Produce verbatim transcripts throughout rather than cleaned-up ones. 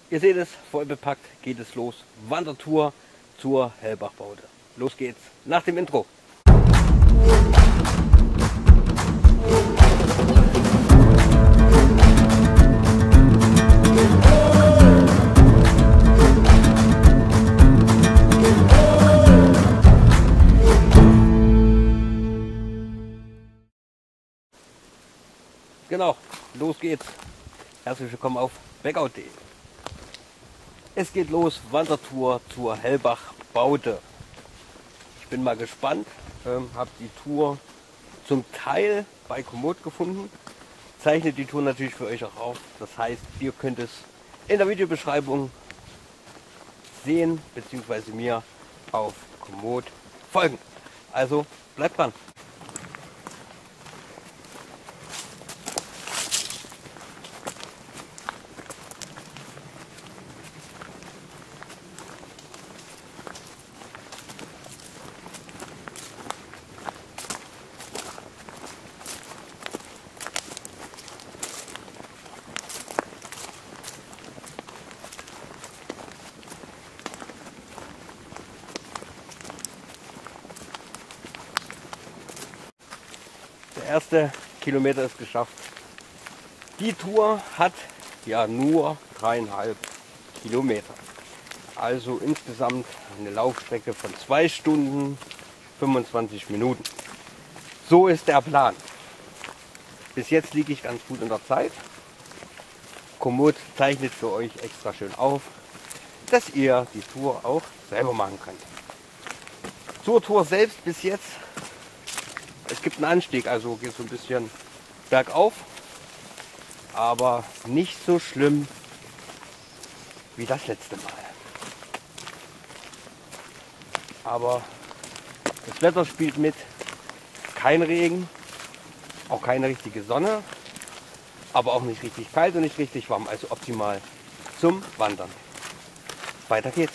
Ihr seht es, voll bepackt geht es los. Wandertour zur Hellbach-Baude. Los geht's nach dem Intro. Genau, los geht's. Herzlich willkommen auf backout punkt de. Es geht los, Wandertour zur Hellbach-Baude. Ich bin mal gespannt, ähm, habe die Tour zum Teil bei Komoot gefunden, zeichne die Tour natürlich für euch auch auf. Das heißt, ihr könnt es in der Videobeschreibung sehen, beziehungsweise mir auf Komoot folgen. Also bleibt dran. Der erste Kilometer ist geschafft. Die Tour hat ja nur dreieinhalb Kilometer. Also insgesamt eine Laufstrecke von zwei Stunden fünfundzwanzig Minuten. So ist der Plan. Bis jetzt liege ich ganz gut in der Zeit. Komoot zeichnet für euch extra schön auf, dass ihr die Tour auch selber machen könnt. Zur Tour selbst bis jetzt. Es gibt einen Anstieg, also geht so ein bisschen bergauf, aber nicht so schlimm wie das letzte Mal. Aber das Wetter spielt mit, kein Regen, auch keine richtige Sonne, aber auch nicht richtig kalt und nicht richtig warm, also optimal zum Wandern. Weiter geht's.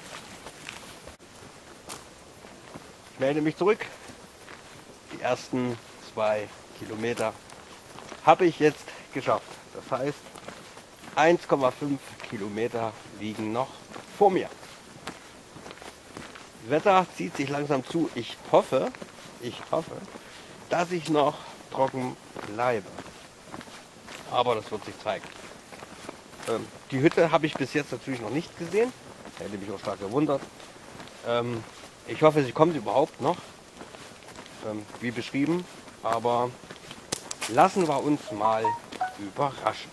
Ich melde mich zurück. Die ersten zwei Kilometer habe ich jetzt geschafft. Das heißt, eins Komma fünf Kilometer liegen noch vor mir. Das Wetter zieht sich langsam zu. Ich hoffe, ich hoffe, dass ich noch trocken bleibe. Aber das wird sich zeigen. Ähm, die Hütte habe ich bis jetzt natürlich noch nicht gesehen. Hätte mich auch stark gewundert. Ähm, ich hoffe, sie kommt überhaupt noch. Wie beschrieben, aber lassen wir uns mal überraschen.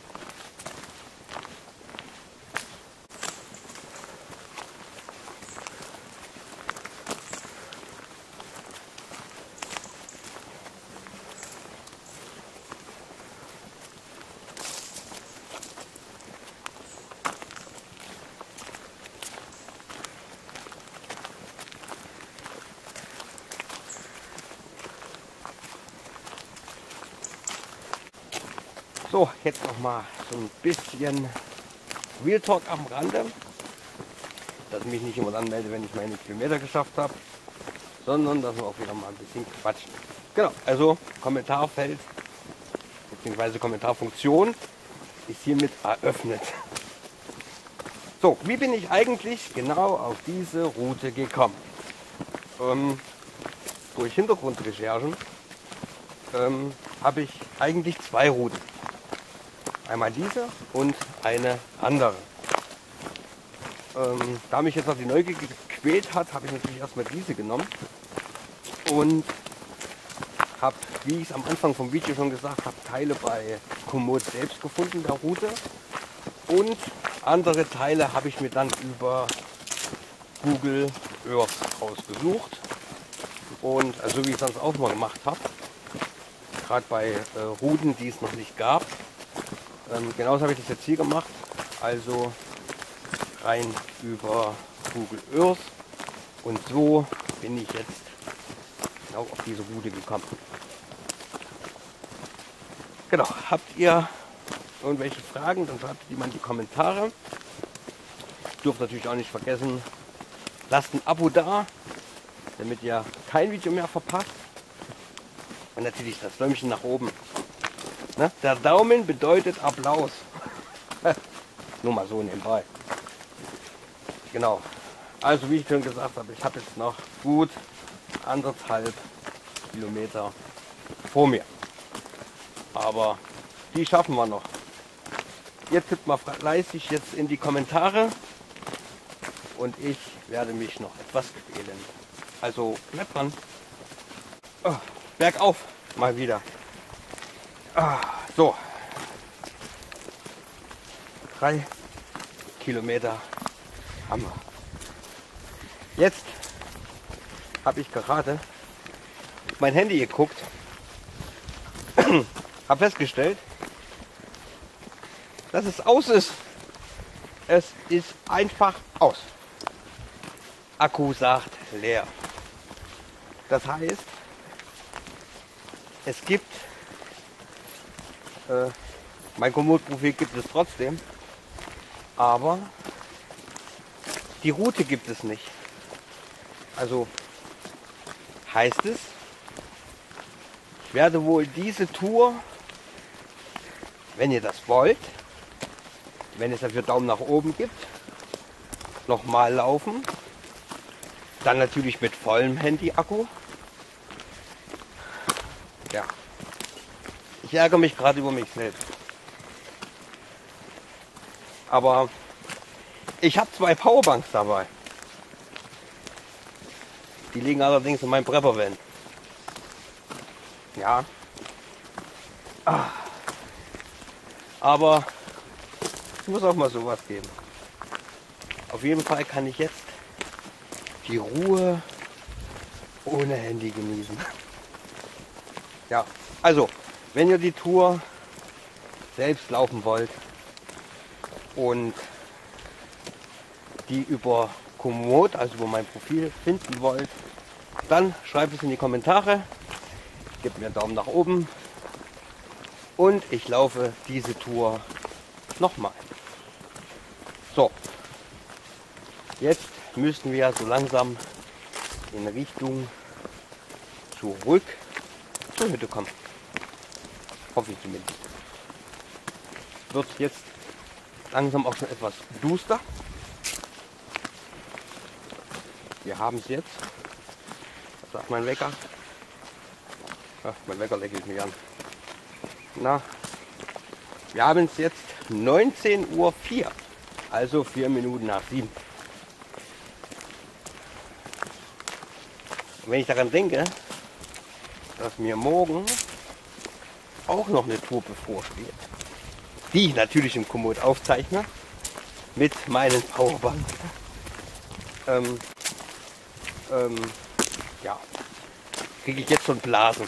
So, jetzt noch mal so ein bisschen Real Talk am Rande, dass ich mich nicht immer dann melde, wenn ich meine Kilometer geschafft habe, sondern dass wir auch wieder mal ein bisschen quatschen. Genau, also Kommentarfeld bzw. Kommentarfunktion ist hiermit eröffnet. So, wie bin ich eigentlich genau auf diese Route gekommen? Ähm, durch Hintergrundrecherchen ähm, habe ich eigentlich zwei Routen. Einmal diese und eine andere. Ähm, da mich jetzt noch die Neugier gequält hat, habe ich natürlich erstmal diese genommen und habe, wie ich es am Anfang vom Video schon gesagt habe, Teile bei Komoot selbst gefunden, der Route, und andere Teile habe ich mir dann über Google Earth rausgesucht und also wie ich es sonst auch mal gemacht habe, gerade bei äh, Routen, die es noch nicht gab. Ähm, genauso habe ich das jetzt hier gemacht, also rein über Google Earth, und so bin ich jetzt genau auf diese Route gekommen. Genau, habt ihr irgendwelche Fragen, dann schreibt die mal in die Kommentare. Dürft natürlich auch nicht vergessen, lasst ein Abo da, damit ihr kein Video mehr verpasst. Und natürlich das Däumchen nach oben. Ne? Der Daumen bedeutet Applaus. Nur mal so nebenbei. Genau. Also wie ich schon gesagt habe, ich habe jetzt noch gut anderthalb Kilometer vor mir. Aber die schaffen wir noch. Ihr tippt mal fleißig jetzt in die Kommentare und ich werde mich noch etwas quälen. Also bleibt dran. Oh, bergauf mal wieder. Ah, so. Drei Kilometer haben wir. Jetzt habe ich gerade auf mein Handy geguckt, habe festgestellt, dass es aus ist. Es ist einfach aus. Akku sagt leer. Das heißt, es gibt, äh, mein Komoot-Profil gibt es trotzdem, aber die Route gibt es nicht. Also heißt es, ich werde wohl diese Tour, wenn ihr das wollt, wenn es dafür Daumen nach oben gibt, nochmal laufen. Dann natürlich mit vollem Handy-Akku. Ja. Ich ärgere mich gerade über mich selbst. Aber ich habe zwei Powerbanks dabei. Die liegen allerdings in meinem Prepper-Van. Ja. Ah. Aber es muss auch mal sowas geben. Auf jeden Fall kann ich jetzt die Ruhe ohne Handy genießen. Ja, also, wenn ihr die Tour selbst laufen wollt und die über Komoot, also über mein Profil, finden wollt, dann schreibt es in die Kommentare, gebt mir einen Daumen nach oben und ich laufe diese Tour nochmal. So, jetzt müssten wir so langsam in Richtung zurück zur Hütte kommen. Hoffe ich zumindest. Es wird jetzt langsam auch schon etwas duster. Wir haben es jetzt. Was sagt mein Wecker? Ach, mein Wecker lächelt mich an. Na, wir haben es jetzt neunzehn Uhr vier, also vier Minuten nach sieben. Und wenn ich daran denke, dass mir morgen auch noch eine Tour bevorsteht, die ich natürlich im Komoot aufzeichne, mit meinen Powerbanks, ähm, ähm, ja, kriege ich jetzt schon Blasen.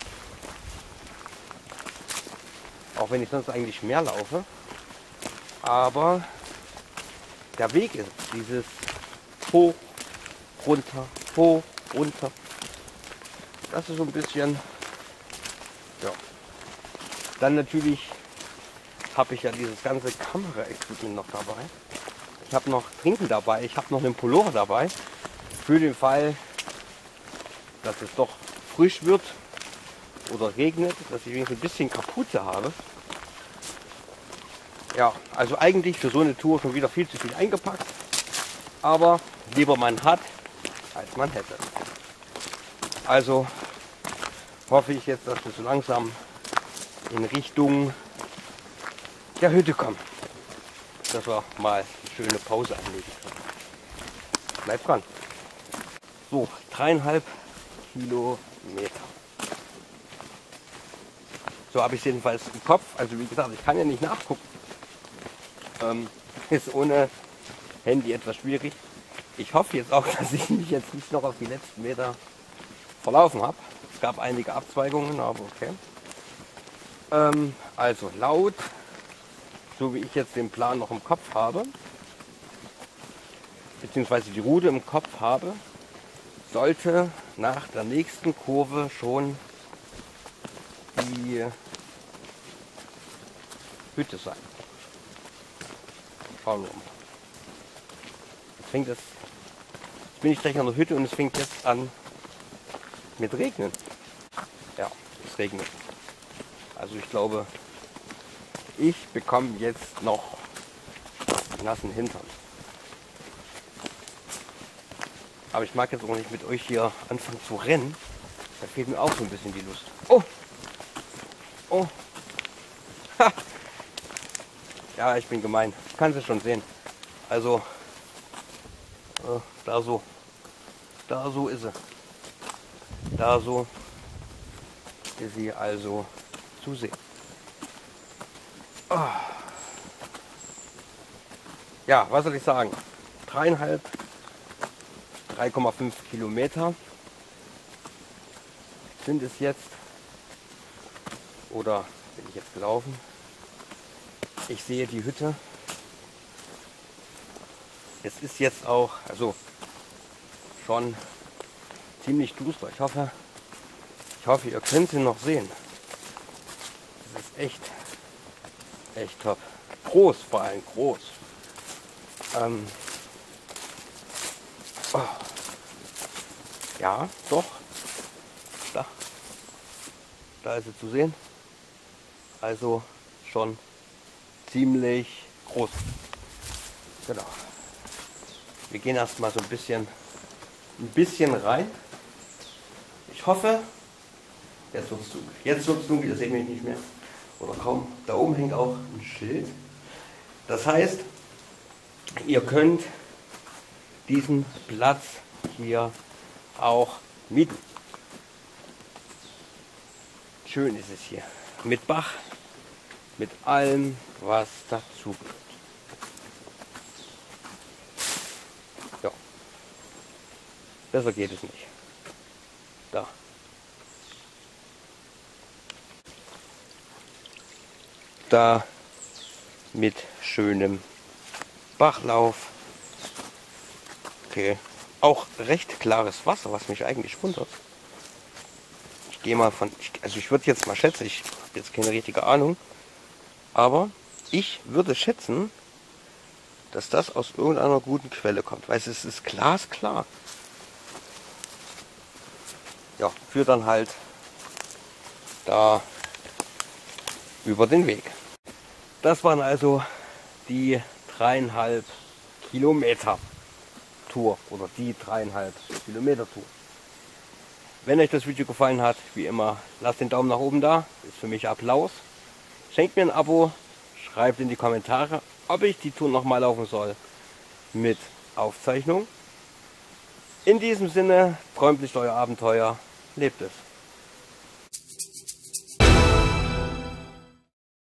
Auch wenn ich sonst eigentlich mehr laufe. Aber der Weg ist dieses hoch, runter, hoch, runter. Das ist so ein bisschen, ja. Dann natürlich habe ich ja dieses ganze Kamera-Equipment noch dabei. Ich habe noch Trinken dabei, ich habe noch einen Pullover dabei. Für den Fall, dass es doch frisch wird oder regnet, dass ich wenigstens ein bisschen Kapuze habe. Ja, also eigentlich für so eine Tour schon wieder viel zu viel eingepackt. Aber lieber man hat, als man hätte. Also hoffe ich jetzt, dass wir so langsam in Richtung der Hütte kommen. Dass wir mal eine schöne Pause einlegen können. Bleibt dran. So, dreieinhalb Kilometer. So habe ich es jedenfalls im Kopf. Also wie gesagt, ich kann ja nicht nachgucken. Ähm, ist ohne Handy etwas schwierig. Ich hoffe jetzt auch, dass ich mich jetzt nicht noch auf die letzten Meter verlaufen habe. Es gab einige Abzweigungen, aber okay. Ähm, also laut, so wie ich jetzt den Plan noch im Kopf habe, beziehungsweise die Route im Kopf habe, sollte nach der nächsten Kurve schon die Hütte sein. Schauen wir mal. Jetzt fängt es, jetzt bin ich gleich an der Hütte und es fängt jetzt an mit Regnen. Ja, es regnet. Also ich glaube, ich bekomme jetzt noch nassen Hintern. Aber ich mag jetzt auch nicht mit euch hier anfangen zu rennen. Da fehlt mir auch so ein bisschen die Lust. Oh! Oh! Ha! Ja, ich bin gemein. Kannst du schon sehen. Also, äh, da so. Da so ist sie. Da so ist sie also zu sehen. Oh. Ja, was soll ich sagen? Dreieinhalb, drei Komma fünf Kilometer sind es jetzt. Oder bin ich jetzt gelaufen? Ich sehe die Hütte. Es ist jetzt auch, also schon ziemlich duster. Ich hoffe, ich hoffe, ihr könnt sie noch sehen. Das ist echt, echt top. Groß, vor allem groß. Ähm, oh. Ja, doch. Da. Da ist sie zu sehen. Also schon ziemlich groß. Genau. Wir gehen erstmal so ein bisschen, ein bisschen rein. Ich hoffe, jetzt wird es dunkel. Jetzt wird es dunkel, ihr seht mich nicht mehr. Oder kaum. Da oben hängt auch ein Schild. Das heißt, ihr könnt diesen Platz hier auch mieten. Schön ist es hier. Mit Bach, mit allem, was dazu gehört. Ja. Besser geht es nicht. Da. Da mit schönem Bachlauf. Okay. Auch recht klares Wasser, was mich eigentlich wundert. Ich gehe mal von, also ich würde jetzt mal schätzen, ich habe jetzt keine richtige Ahnung, aber ich würde schätzen, dass das aus irgendeiner guten Quelle kommt, weil es ist glasklar. Ja, führt dann halt da über den Weg. Das waren also die dreieinhalb Kilometer Tour oder die dreieinhalb Kilometer Tour. Wenn euch das Video gefallen hat, wie immer, lasst den Daumen nach oben da, ist für mich Applaus. Schenkt mir ein Abo, schreibt in die Kommentare, ob ich die Tour nochmal laufen soll mit Aufzeichnung. In diesem Sinne, träumt nicht euer Abenteuer, lebt es.